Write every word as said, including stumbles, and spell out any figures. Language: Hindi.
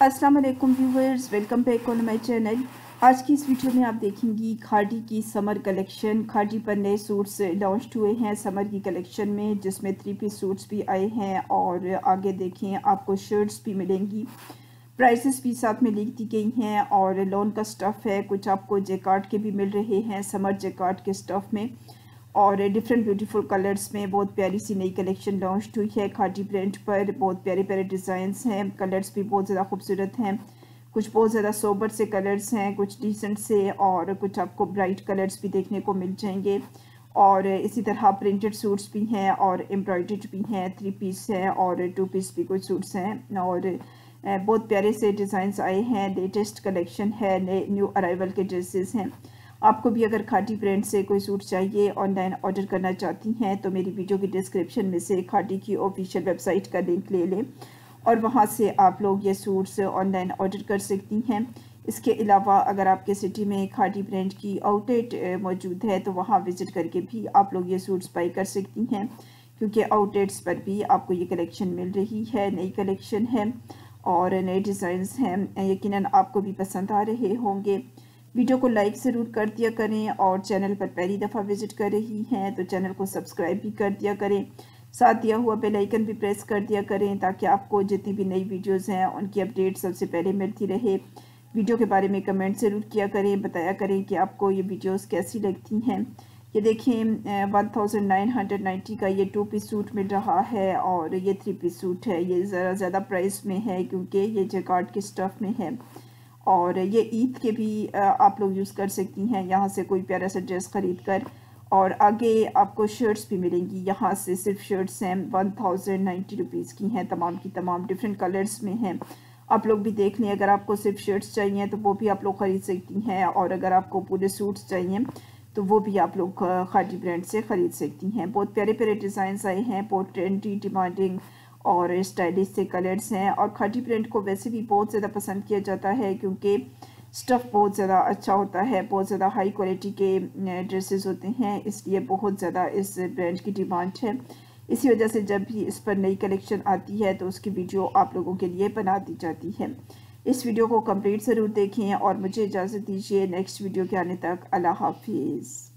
अस्सलाम वालेकुम viewers, welcome back on my channel. आज की इस वीडियो में आप देखेंगी खादी की समर कलेक्शन। खादी पर नए सूट्स लॉन्च हुए हैं समर की कलेक्शन में, जिसमें थ्री पीस सूट्स भी आए हैं और आगे देखें आपको शर्ट्स भी मिलेंगी। प्राइसेस भी साथ में लिख दी गई हैं और लॉन का स्टफ़ है। कुछ आपको जैकार्ड के भी मिल रहे हैं, समर जैकार्ड के स्टफ़ में, और डिफरेंट ब्यूटीफुल कलर्स में बहुत प्यारी सी नई कलेक्शन लॉन्च हुई है खादी ब्रांड पर। बहुत प्यारे प्यारे डिज़ाइंस हैं, कलर्स भी बहुत ज़्यादा खूबसूरत हैं। कुछ बहुत ज़्यादा सोबर से कलर्स हैं, कुछ डिसेंट से, और कुछ आपको ब्राइट कलर्स भी देखने को मिल जाएंगे। और इसी तरह प्रिंटेड सूट्स भी हैं और एम्ब्रॉयडर्ड भी हैं, थ्री पीस हैं और टू पीस भी कुछ सूट्स हैं। और बहुत प्यारे से डिज़ाइंस आए हैं, लेटेस्ट कलेक्शन है, नए न्यू अराइवल के ड्रेसेस हैं। आपको भी अगर खादी ब्रांड से कोई सूट चाहिए, ऑनलाइन ऑर्डर करना चाहती हैं, तो मेरी वीडियो की डिस्क्रिप्शन में से खादी की ऑफिशियल वेबसाइट का लिंक ले लें और वहां से आप लोग ये सूट्स ऑनलाइन ऑर्डर कर सकती हैं। इसके अलावा अगर आपके सिटी में खादी ब्रांड की आउटलेट मौजूद है तो वहां विज़िट करके भी आप लोग ये सूट्स बाई कर सकती हैं, क्योंकि आउटलेट्स पर भी आपको ये कलेक्शन मिल रही है। नई कलेक्शन है और नए डिज़ाइंस हैं, यकीनन आपको भी पसंद आ रहे होंगे। वीडियो को लाइक ज़रूर कर दिया करें और चैनल पर पहली दफ़ा विज़िट कर रही हैं तो चैनल को सब्सक्राइब भी कर दिया करें। साथ दिया हुआ बेल आइकन भी प्रेस कर दिया करें ताकि आपको जितनी भी नई वीडियोस हैं उनकी अपडेट सबसे पहले मिलती रहे। वीडियो के बारे में कमेंट ज़रूर किया करें, बताया करें कि आपको ये वीडियोस कैसी लगती हैं। ये देखें, one thousand nine hundred ninety का ये टू पीस सूट मिल रहा है और ये थ्री पीस सूट है। ये ज़रा ज़्यादा प्राइस में है क्योंकि ये जैकार्ड के स्टफ़ में है और ये ईद के भी आप लोग यूज़ कर सकती हैं यहाँ से कोई प्यारा सा ड्रेस ख़रीद कर। और आगे आपको शर्ट्स भी मिलेंगी यहाँ से, सिर्फ शर्ट्स हैं, वन थाउजेंड नाइन्टी रुपीज़ की हैं, तमाम की तमाम डिफरेंट कलर्स में हैं। आप लोग भी देख लें, अगर आपको सिर्फ शर्ट्स चाहिए तो वो भी आप लोग ख़रीद सकती हैं, और अगर आपको पूरे सूट्स चाहिए तो वो भी आप लोग खादी ब्रांड से ख़रीद सकती हैं। बहुत प्यारे प्यारे डिज़ाइंस आए हैं, बहुत ट्रेंडी डिमांडिंग और स्टाइलिश से कलर्स हैं। और खादी प्रिंट को वैसे भी बहुत ज़्यादा पसंद किया जाता है क्योंकि स्टफ़ बहुत ज़्यादा अच्छा होता है, बहुत ज़्यादा हाई क्वालिटी के ड्रेसेस होते हैं, इसलिए बहुत ज़्यादा इस ब्रांड की डिमांड है। इसी वजह से जब भी इस पर नई कलेक्शन आती है तो उसकी वीडियो आप लोगों के लिए बना दी जाती है। इस वीडियो को कंप्लीट ज़रूर देखें और मुझे इजाज़त दीजिए। नेक्स्ट वीडियो के आने तक अल्लाह हाफिज़।